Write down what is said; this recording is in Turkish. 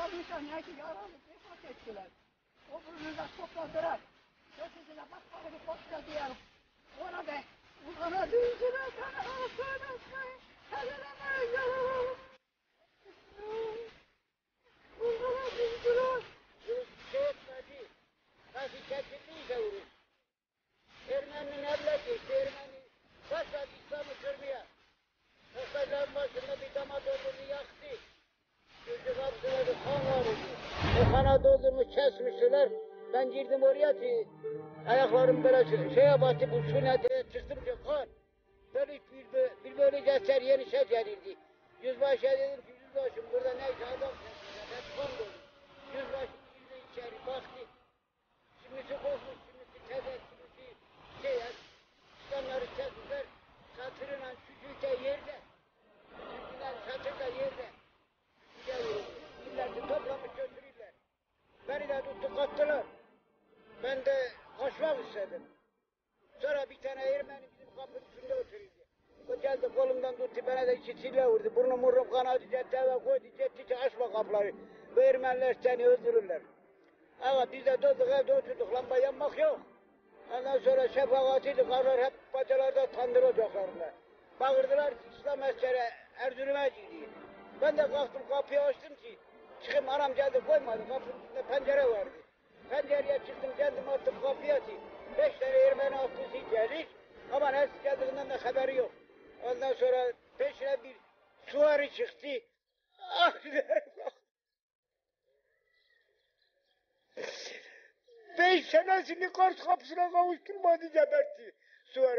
almışlar, neyse yaralı vefat ettiler. O burnunda topladılar. Götürdüler, bak bana bir posta diyelim. Ona da, ona düzdüler, sana alsın etmeyin, helene yaralı. Ona düzdüler. Şey etmedi. Nasıl çekildiyse vurur. Ermeni'nin evleti, Ermeni başladı İslam'ı kırmaya. Mesajların başında bir dama doldurunu yaktı. Gözü kapsına bir kan vardı. O kana doldurmuş kesmişler. Ben girdim oraya ki ayaklarım böyle şeye battı, bu sünnete çıktım ki kan. Böyle bir böyle ceser yeni şey gelirdi. Yüzbaşıya dedim ki yüzbaşım burada neyse adam sesinde hep kan dolu. Yüzbaşı girdi içeri baktı. Kimisi korkmuş, kimisi tezek, kimisi şey, İslamları kesmişler. Satırla küçük de yerde. Bizimkiler satır da yerde. Milleti toplamış götürürler. Beni de tuttu kattılar. Ben de kaçmak istedim. Sonra bir tane Ermeni bizim kapının üstünde oturuyordu. O geldi kolumdan tuttu, bana da iki sille vurdu. Burnum kanadı, cetti eve koydu, cetti ki açma kapıları. Bu Ermeniler seni öldürürler. Ama biz de durduk evde oturduk, lamba yanmak yok. Ondan sonra şefakatiydi, karlar hep bacalarda tandır ocaklarında. Bağırdılar ki İslam askeri Erzurum'a gidiyor. Ben de kalktım kapıyı açtım ki çıkayım, anam geldi koymadı, kapının üstünde pencere vardı. Pencereye çıktım, geldim attım kapıya ki 5 tane Ermeni atlısı gelir ama nasıl geldiğinden de haberi yok. Ondan sonra peşine bir süvari çıktı. Ah, 5 senesini Kars kapısına kavuşturmadı, gebertti. Süvari.